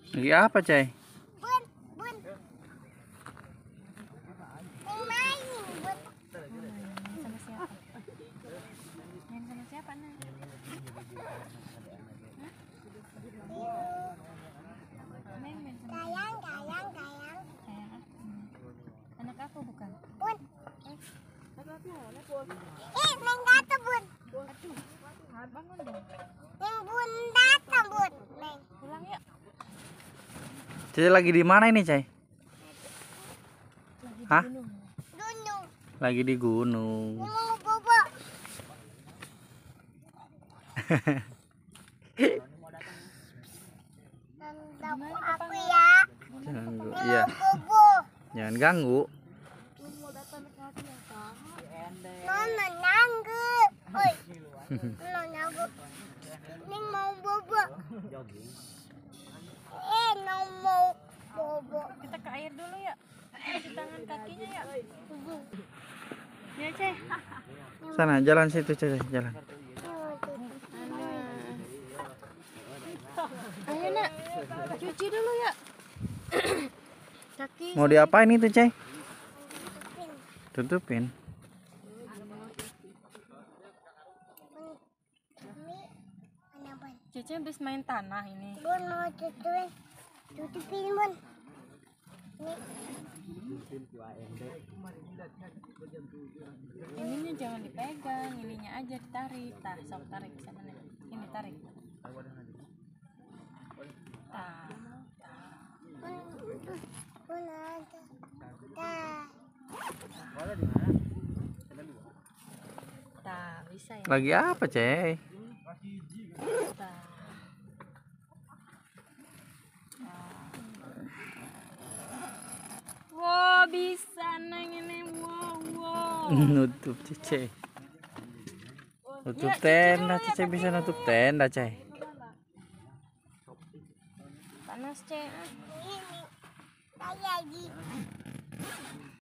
Lagi apa, Cai? Bun, bun. Main, bun. Sama siapa? Main sama siapa, Nak? Main sama Gayang. sayang aku. Anak aku bukan? Bun. Main datang, bun. Bangun dong. Yang bun datang, bun. Main. Pulang yuk. Cai lagi di mana ini, Cai? Lagi di Hah? gunung. Gunung. Lagi di gunung. Ini mau bobo. Nandang aku ya. Jangan ganggu. Ini Iya, mau bobo. jangan ganggu. Nona nanggu. Oi. Nona nanggu. Ini mau bobo. Nona mau bobo. Kita ke air dulu ya. Cuci tangan kakinya ya. Ya, Cai. Sana, jalan situ, Cai, jalan. Ayo, Nak. Cuci dulu ya. Kaki. Mau diapain itu, Cai? Tutupin. Cece habis main tanah ini. Bun mau tutupin. Tutupin, bun. Ininya jangan dipegang, ininya aja ditarik. Tah, sok tarik sana nih. Ini tarik. Tah. Bun ada. Dah. Tah, bisa ya. Lagi apa, Cai? Tah. Wow, bisa neng ini. Wow. Nutup, Cai. Nutup tenda, Cai, bisa nutup tenda, Cai. Panas, Cek. Ini. Saya lagi.